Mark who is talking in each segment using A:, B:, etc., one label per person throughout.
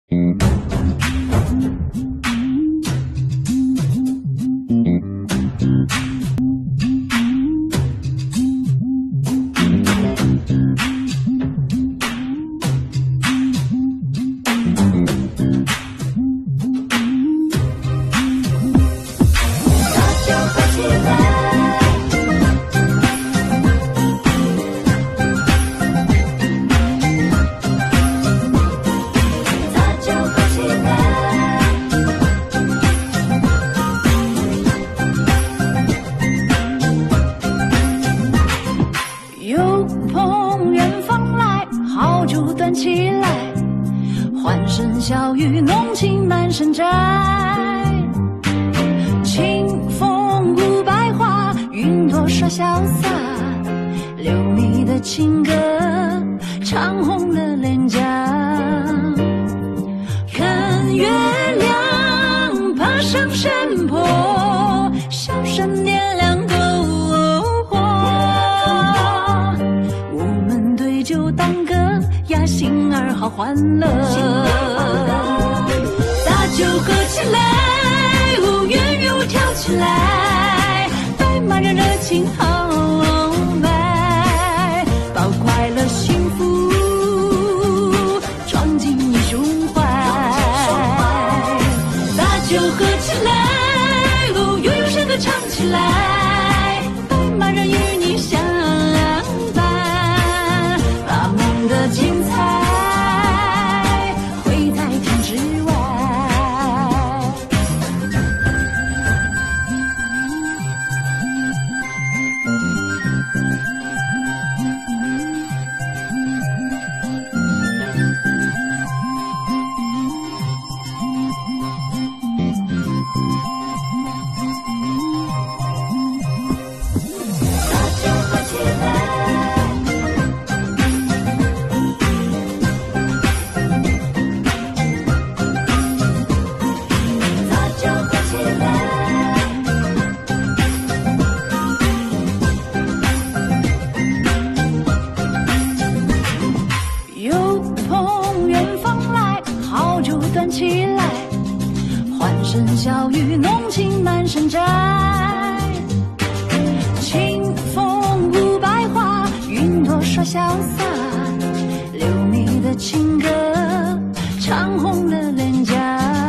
A: 又碰远方来，好酒端起来，欢声笑语，浓情满山摘。清风舞百花，云朵耍潇洒，流蜜的情歌，唱红了脸颊。看月亮爬上山坡，小声点亮篝火。我们对酒当歌呀，心儿好欢乐。大酒喝起来，哦，圆圆舞跳起来，白马让热情豪迈，把快乐幸福装进你胸怀。大酒喝起来，哦，悠悠笙歌唱起来，白马让与你相伴，把梦的精彩绘在天之外。又碰远方来，好酒端起来，欢声笑语，浓情满山摘。清风舞百花，云朵耍潇洒，流蜜的情歌，唱红了脸颊。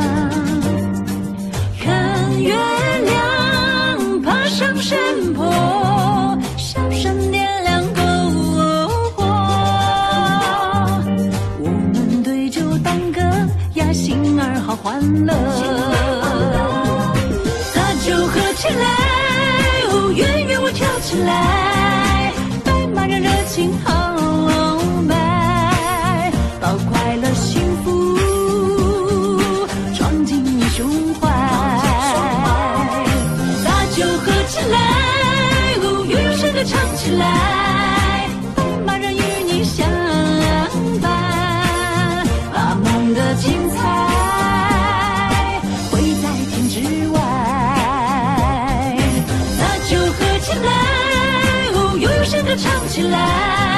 A: 看月亮爬上山坡，小声点亮篝火。我们对酒当歌呀，心儿好欢乐。大酒喝起来，哦，圆圆舞跳起来，白马让热情豪迈，把快乐幸福装进你胸怀。大酒喝起来，哦，悠悠笙歌唱起来，白马让与你相伴，把梦的精彩绘在天之外。大酒喝起来，哦，悠悠笙歌唱起来，